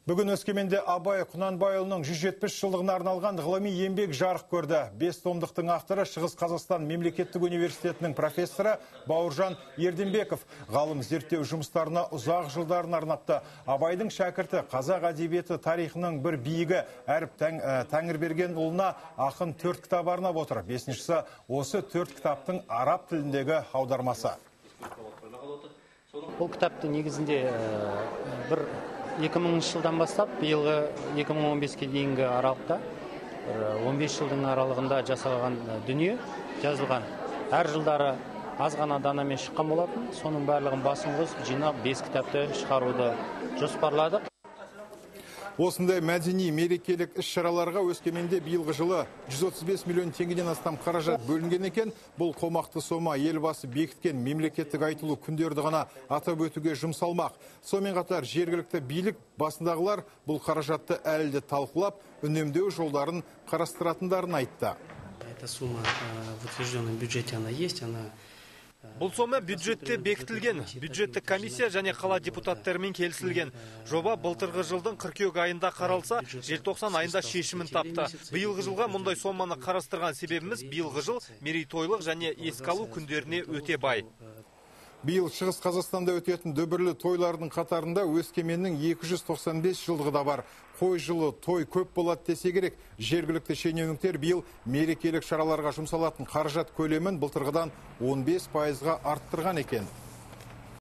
Бүгін Өскеменде Абай Құнанбайұлының 170 жылдығына арналған ғылыми еңбек жарық көрді. 5 томдықтың авторы Шығыс Қазақстан мемлекеттік университетінің профессоры Бауыржан Ерденбеков. Ғалым зерттеу жұмыстарына ұзақ жылдарын арнапты. Абайдың шәкірті қазақ әдебиеті тарихының бір биігі әріп Тәңірбергенұлына ақын 4 кітап арнап отыр. 5-шісі осы 4 кітаптың араб тіліндегі аудармасы. Бұл кітапты негізінде 2000 жылдан бастап биылғы 2015-ке дейінгі аралықта 15 жылдың аралығында жасалған дүние жазылған. Әр жылдары аз ғана данамен шыққан болатын. Соның барлығын басын қосып жинап 5 кітапты шығаруды жоспарладық. Осындай мәдени мерекелік іс-шараларға Өскеменде биылғы жылы 135 миллион теңгеден астам қаражат бөлінген екен. Бұл қомақты сома елбасы бекіткен мемлекеттік айтылу күндерді ғана атап өтуге жұмсалмақ. Сонымен қатар жергілікті билік басындағылар бұл қаражатты әлі де талқылап, үнемдеу жолдарын қарастыратындарын айтты. Эта сумма в утвержденном бюджете она есть, она Бұл сома бюджетте бекітілген. Бюджеттік комиссия және қала депутаттарымен келісілген. Жоба былтырғы жылдың қыркүйек айында қаралса, желтоқсан айында шешімін тапты. Биылғы жылға мұндай соманы қарастырған себебіміз биылғы жыл мерейтойлық және еске алу күндеріне өте бай. Биыл Шығыс Қазақстанда өтетін дүбірлі тойлардың қатарында Өскеменнің 295 жылдығы да бар. Қой жылы той көп болады десе керек. Жергілікті шенеуніктер биыл мерекелік шараларға жұмсалатын қаражат көлемін былтырғыдан 15%-ға арттырған екен.